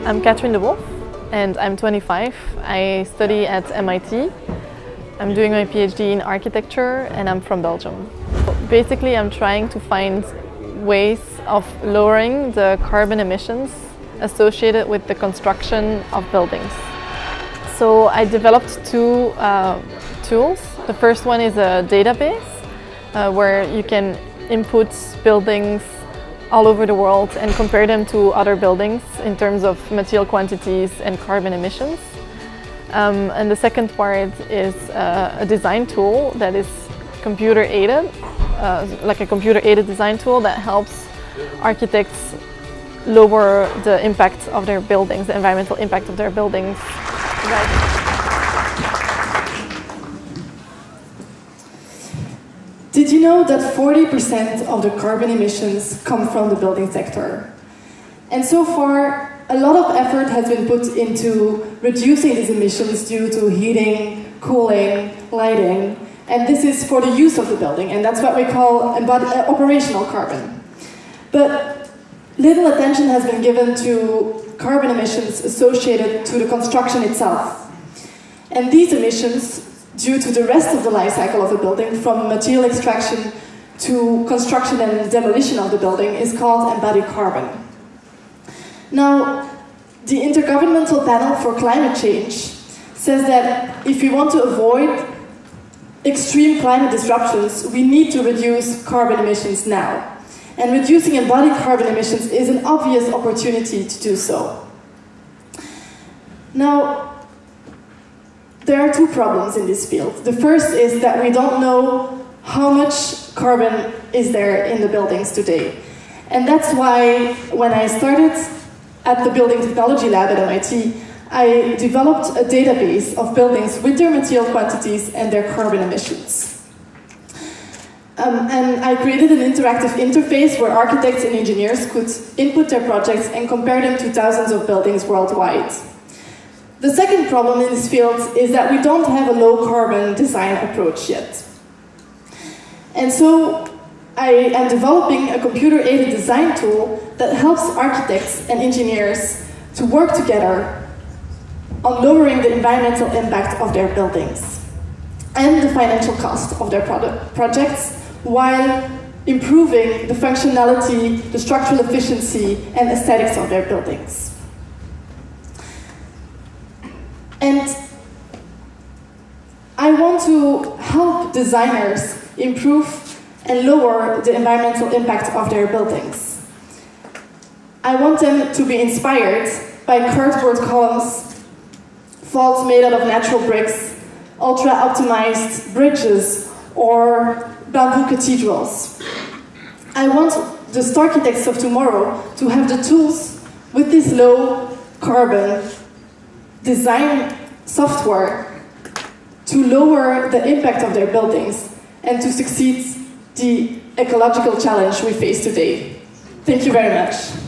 I'm Catherine de Wolf and I'm 25. I study at MIT. I'm doing my PhD in architecture and I'm from Belgium. Basically, I'm trying to find ways of lowering the carbon emissions associated with the construction of buildings. So I developed two tools. The first one is a database where you can input buildings all over the world and compare them to other buildings in terms of material quantities and carbon emissions. And the second part is a design tool that is computer-aided, like a computer-aided design tool that helps architects lower the impact of their buildings, the environmental impact of their buildings. Did you know that 40% of the carbon emissions come from the building sector? And so far, a lot of effort has been put into reducing these emissions due to heating, cooling, lighting, and this is for the use of the building, and that's what we call operational carbon. But little attention has been given to carbon emissions associated to the construction itself. And these emissions, due to the rest of the life cycle of the building, from material extraction to construction and demolition of the building, is called embodied carbon. Now, the Intergovernmental Panel for Climate Change says that if we want to avoid extreme climate disruptions, we need to reduce carbon emissions now. And reducing embodied carbon emissions is an obvious opportunity to do so. Now, there are two problems in this field. The first is that we don't know how much carbon is there in the buildings today. And that's why when I started at the Building Technology Lab at MIT, I developed a database of buildings with their material quantities and their carbon emissions. And I created an interactive interface where architects and engineers could input their projects and compare them to thousands of buildings worldwide. The second problem in this field is that we don't have a low-carbon design approach yet. And so I am developing a computer-aided design tool that helps architects and engineers to work together on lowering the environmental impact of their buildings and the financial cost of their projects while improving the functionality, the structural efficiency, and aesthetics of their buildings. And I want to help designers improve and lower the environmental impact of their buildings. I want them to be inspired by cardboard columns, vaults made out of natural bricks, ultra-optimized bridges, or bamboo cathedrals. I want the architects of tomorrow to have the tools with this low-carbon design software to lower the impact of their buildings and to succeed the ecological challenge we face today. Thank you very much.